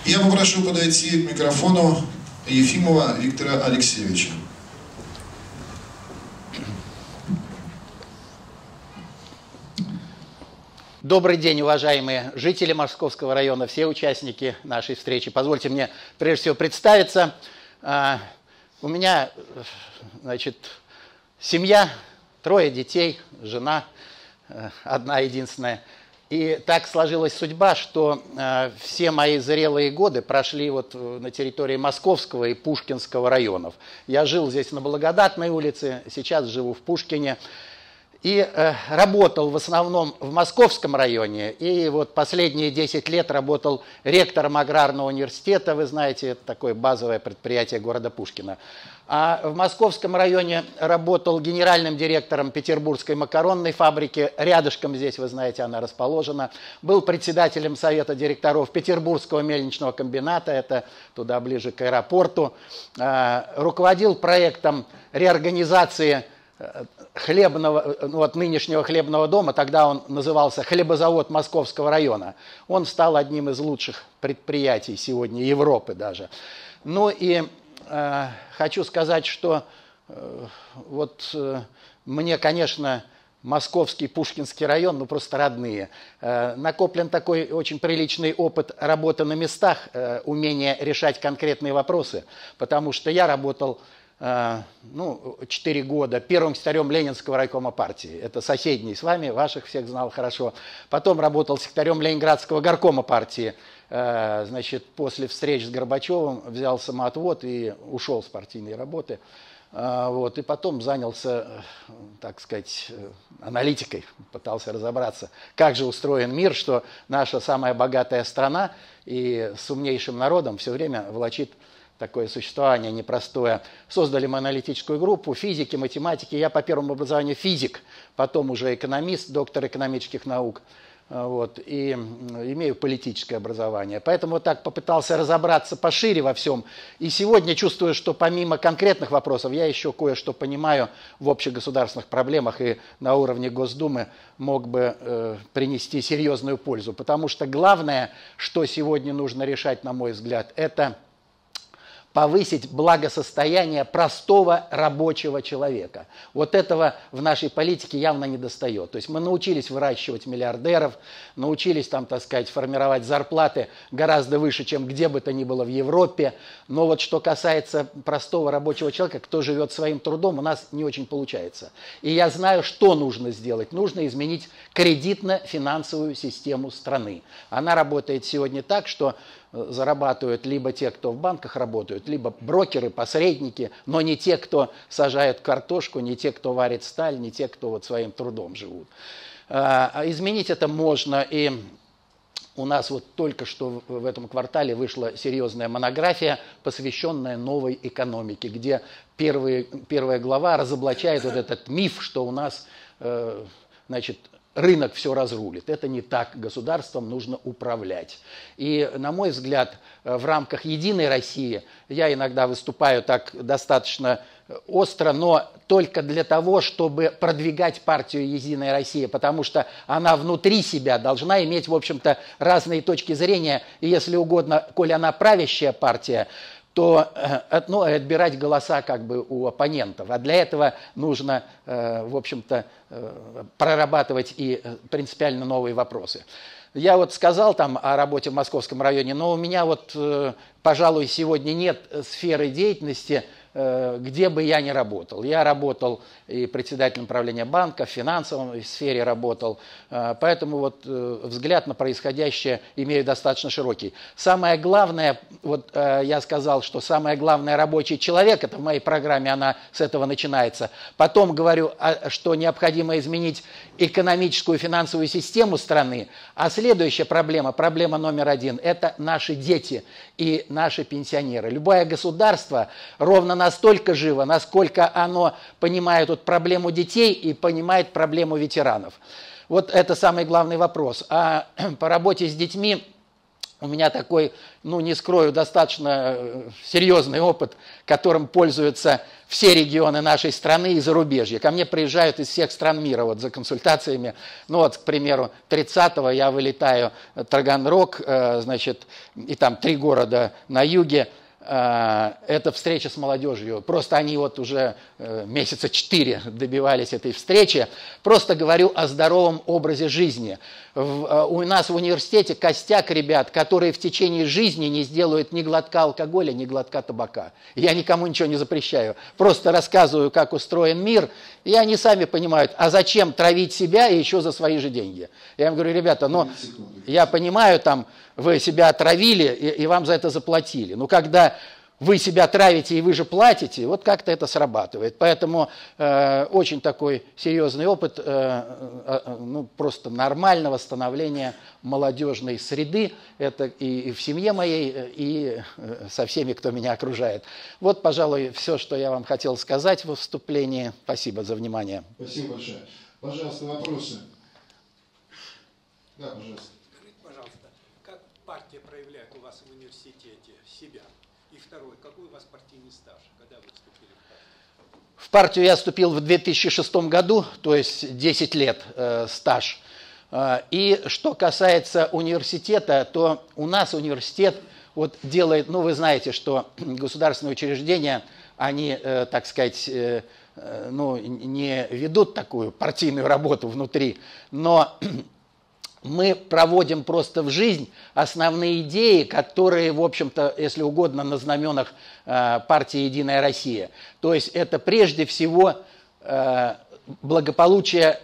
Я попрошу подойти к микрофону Ефимова Виктора Алексеевича. Добрый день, уважаемые жители Московского района, все участники нашей встречи. Позвольте мне прежде всего представиться. У меня, значит, семья, 3 детей, жена одна единственная. И так сложилась судьба, что все мои зрелые годы прошли вот на территории Московского и Пушкинского районов. Я жил здесь на Благодатной улице, сейчас живу в Пушкине. И работал в основном в Московском районе, и вот последние 10 лет работал ректором аграрного университета, вы знаете, это такое базовое предприятие города Пушкина. А в Московском районе работал генеральным директором Петербургской макаронной фабрики, рядышком здесь, вы знаете, она расположена. Был председателем совета директоров Петербургского мельничного комбината, это туда ближе к аэропорту. Руководил проектом реорганизации хлебного, вот нынешнего хлебного дома, тогда он назывался хлебозавод Московского района. Он стал одним из лучших предприятий сегодня Европы даже. Ну и хочу сказать, что мне, конечно, Московский, Пушкинский район, ну просто родные. Накоплен такой очень приличный опыт работы на местах, умение решать конкретные вопросы, потому что я работал 4 года первым секретарем Ленинского райкома партии. Это соседний с вами, ваших всех знал хорошо. Потом работал секретарем Ленинградского горкома партии. Значит, после встреч с Горбачевым взял самоотвод и ушел с партийной работы. И потом занялся, так сказать, аналитикой, пытался разобраться, как же устроен мир, что наша самая богатая страна и с умнейшим народом все время влачит такое существование непростое. Создали мы аналитическую группу физики, математики. Я по первому образованию физик, потом уже экономист, доктор экономических наук. И имею политическое образование. Поэтому вот так попытался разобраться пошире во всем. И сегодня чувствую, что помимо конкретных вопросов, я еще кое-что понимаю в общегосударственных проблемах и на уровне Госдумы мог бы принести серьезную пользу. Потому что главное, что сегодня нужно решать, на мой взгляд, это повысить благосостояние простого рабочего человека. Вот этого в нашей политике явно недостает. То есть мы научились выращивать миллиардеров, научились там, так сказать, формировать зарплаты гораздо выше, чем где бы то ни было в Европе. Но вот что касается простого рабочего человека, кто живет своим трудом, у нас не очень получается. И я знаю, что нужно сделать. Нужно изменить кредитно-финансовую систему страны. Она работает сегодня так, что зарабатывают либо те, кто в банках работают, либо брокеры, посредники, но не те, кто сажает картошку, не те, кто варит сталь, не те, кто вот своим трудом живут. Изменить это можно, и у нас вот только что в этом квартале вышла серьезная монография, посвященная новой экономике, где первая глава разоблачает вот этот миф, что у нас, значит, рынок все разрулит. Это не так. Государством нужно управлять. И, на мой взгляд, в рамках «Единой России» я иногда выступаю так достаточно остро, но только для того, чтобы продвигать партию «Единая Россия», потому что она внутри себя должна иметь, в общем-то, разные точки зрения. И, если угодно, коли она правящая партия, то отбирать голоса как бы у оппонентов. А для этого нужно, в общем-то, прорабатывать и принципиально новые вопросы. Я вот сказал там о работе в Московском районе, но у меня вот, пожалуй, сегодня нет сферы деятельности, где бы я ни работал. Я работал и председателем правления банка, в финансовой сфере работал, поэтому вот взгляд на происходящее имею достаточно широкий. Самое главное, вот я сказал, что самое главное рабочий человек, это в моей программе, она с этого начинается. Потом говорю, что необходимо изменить экономическую и финансовую систему страны, а следующая проблема, проблема номер 1, это наши дети и наши пенсионеры. Любое государство ровно настолько живо, насколько оно понимает вот проблему детей и понимает проблему ветеранов. Вот это самый главный вопрос. А по работе с детьми у меня такой, ну не скрою, достаточно серьезный опыт, которым пользуются все регионы нашей страны и зарубежья. Ко мне приезжают из всех стран мира вот, за консультациями. Ну вот, к примеру, 30-го я вылетаю в Таганрог, значит, и там 3 города на юге. Это встреча с молодежью. Просто они вот уже месяца 4 добивались этой встречи. Просто говорю о здоровом образе жизни. У нас в университете костяк ребят, которые в течение жизни не сделают ни глотка алкоголя, ни глотка табака. Я никому ничего не запрещаю. Просто рассказываю, как устроен мир, и они сами понимают, а зачем травить себя и еще за свои же деньги. Я им говорю, ребята, но я понимаю, там, вы себя отравили, и вам за это заплатили. Но когда вы себя травите и вы же платите, вот как-то это срабатывает. Поэтому очень такой серьезный опыт ну, просто нормального становления молодежной среды. Это и в семье моей, и со всеми, кто меня окружает. Вот, пожалуй, все, что я вам хотел сказать в вступлении. Спасибо за внимание. Спасибо большое. Пожалуйста, вопросы. Да, пожалуйста. Скажите, пожалуйста, как партия проявляет у вас в университете себя? И второе, какой у вас партийный стаж? Когда вы вступили в партию? В партию я вступил в 2006 году, то есть 10 лет стаж. И что касается университета, то у нас университет вот делает, ну вы знаете, что государственные учреждения, они, так сказать, ну, не ведут такую партийную работу внутри, но мы проводим просто в жизнь основные идеи, которые, в общем-то, если угодно, на знаменах партии «Единая Россия». То есть это прежде всего благополучие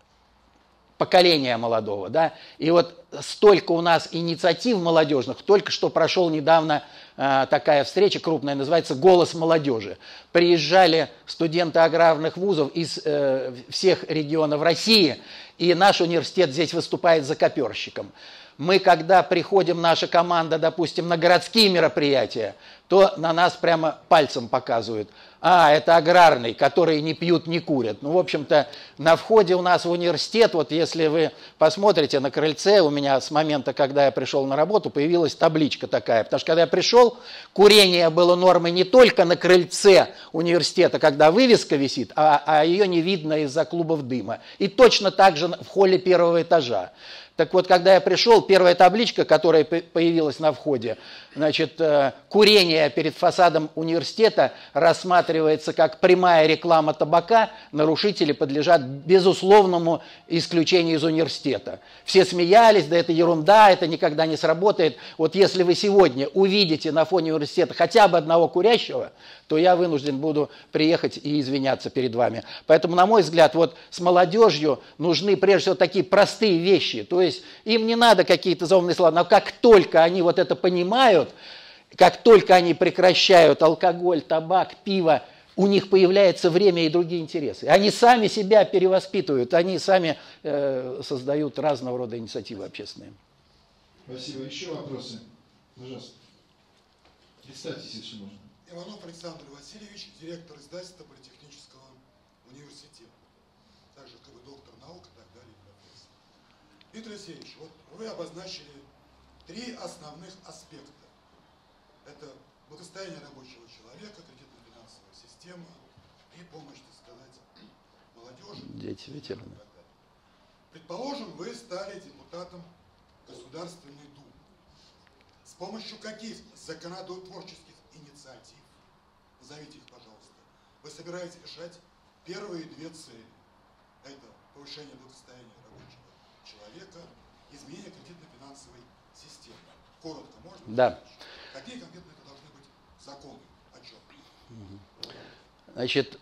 поколения молодого. Да? И вот столько у нас инициатив молодежных, только что прошел недавно такая встреча крупная, называется «Голос молодежи». Приезжали студенты аграрных вузов из всех регионов России, и наш университет здесь выступает закоперщиком. Мы, когда приходим, наша команда, допустим, на городские мероприятия, то на нас прямо пальцем показывают. А, это аграрный, которые не пьют, не курят. Ну, в общем-то, на входе у нас в университет, вот если вы посмотрите на крыльце, у меня с момента, когда я пришел на работу, появилась табличка такая. Потому что, когда я пришел, курение было нормой не только на крыльце университета, когда вывеска висит, а ее не видно из-за клубов дыма. И точно так же в холле 1-го этажа. Так вот, когда я пришел, первая табличка, которая появилась на входе, значит, курение перед фасадом университета рассматривается как прямая реклама табака, нарушители подлежат безусловному исключению из университета. Все смеялись, да это ерунда, это никогда не сработает. Вот если вы сегодня увидите на фоне университета хотя бы одного курящего, то я вынужден буду приехать и извиняться перед вами. Поэтому, на мой взгляд, вот с молодежью нужны прежде всего такие простые вещи. То есть им не надо какие-то заумные слова, но как только они вот это понимают, как только они прекращают алкоголь, табак, пиво, у них появляется время и другие интересы. Они сами себя перевоспитывают, они сами создают разного рода инициативы общественные. Спасибо. Еще вопросы? Пожалуйста. Представьтесь, если можно. Иванов Александр Васильевич, директор издательства Политехнического университета. Также как бы доктор наук и так далее. Виктор Алексеевич, вот вы обозначили 3 основных аспекта. Это благосостояние рабочего человека, кредитно-финансовая система и помощь, так сказать, молодежи. Дети, ветераны. Предположим, вы стали депутатом Государственной Думы. С помощью каких законотворческих инициатив, назовите их, пожалуйста, вы собираетесь решать первые 2 цели? Это повышение благосостояния рабочего человека, изменение кредитно-финансовой системы. Коротко можно? Да. Какие конкретно это должны быть законы? О чем? Значит,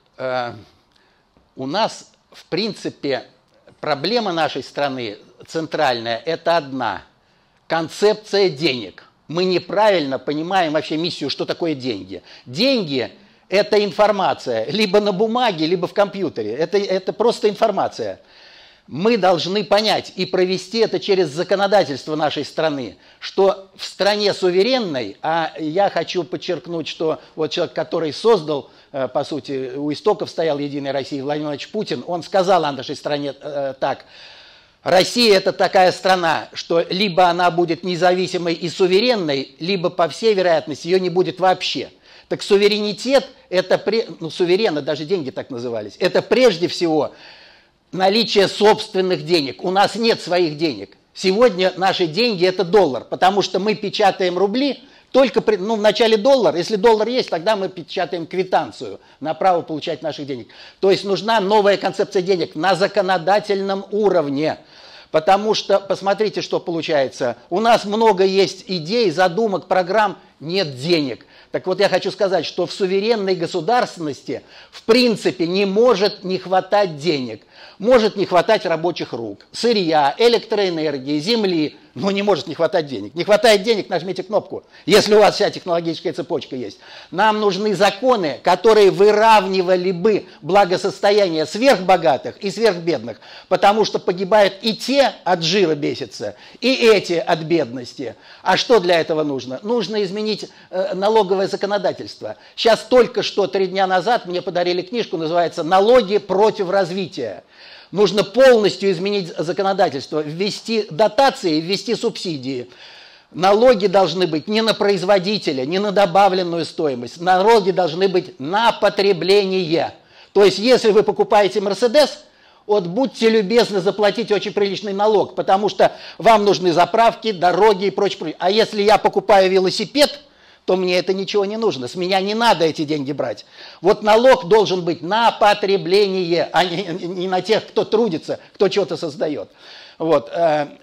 у нас, в принципе, проблема нашей страны центральная – это одна – концепция денег. Мы неправильно понимаем вообще миссию, что такое деньги. Деньги – это информация, либо на бумаге, либо в компьютере. Это просто информация. Мы должны понять и провести это через законодательство нашей страны, что в стране суверенной, а я хочу подчеркнуть, что вот человек, который создал, по сути, у истоков стоял Единой России, Владимир Владимирович Путин, он сказал о нашей стране так: Россия – это такая страна, что либо она будет независимой и суверенной, либо, по всей вероятности, ее не будет вообще. Так суверенитет – это, суверенно, даже деньги так назывались, это прежде всего наличие собственных денег. У нас нет своих денег. Сегодня наши деньги – это доллар, потому что мы печатаем рубли только в начале доллар. Если доллар есть, тогда мы печатаем квитанцию на право получать наших денег. То есть нужна новая концепция денег на законодательном уровне. Потому что, посмотрите, что получается. У нас много есть идей, задумок, программ, нет денег. Так вот, я хочу сказать, что в суверенной государственности в принципе не может не хватать денег. Может не хватать рабочих рук, сырья, электроэнергии, земли, но не может не хватать денег. Не хватает денег, нажмите кнопку, если у вас вся технологическая цепочка есть. Нам нужны законы, которые выравнивали бы благосостояние сверхбогатых и сверхбедных, потому что погибают и те от жира бесятся, и эти от бедности. А что для этого нужно? Нужно изменить налоговое законодательство. Сейчас только что 3 дня назад мне подарили книжку, называется «Налоги против развития». Нужно полностью изменить законодательство, ввести дотации, ввести субсидии. Налоги должны быть не на производителя, не на добавленную стоимость. Налоги должны быть на потребление. То есть, если вы покупаете Мерседес, вот будьте любезны заплатить очень приличный налог, потому что вам нужны заправки, дороги и прочее. А если я покупаю велосипед, то мне это ничего не нужно. С меня не надо эти деньги брать. Вот налог должен быть на потребление, а не на тех, кто трудится, кто что-то создает. Вот.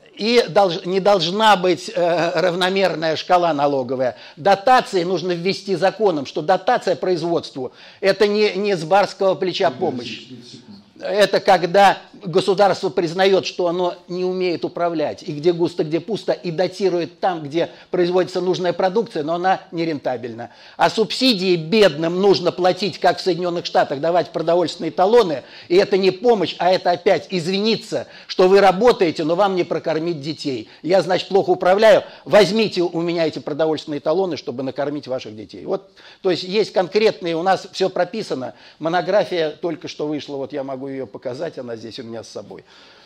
И не должна быть равномерная шкала налоговая. Дотации нужно ввести законом, что дотация производству – это не с барского плеча помощь. Это когда государство признает, что оно не умеет управлять, и где густо, где пусто, и датирует там, где производится нужная продукция, но она нерентабельна. А субсидии бедным нужно платить, как в Соединенных Штатах, давать продовольственные талоны, и это не помощь, а это опять извиниться, что вы работаете, но вам не прокормить детей. Я, значит, плохо управляю, возьмите у меня эти продовольственные талоны, чтобы накормить ваших детей. Вот, то есть есть конкретные, у нас все прописано, монография только что вышла, вот я могу ее показать, она здесь у меня с собой.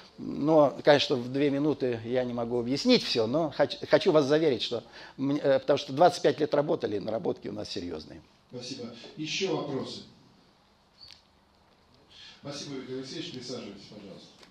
Но, конечно, в 2 минуты я не могу объяснить все, но хочу вас заверить, что, потому что 25 лет работали, наработки у нас серьезные. Спасибо. Еще вопросы? Спасибо, Виктор Алексеевич, присаживайтесь, пожалуйста.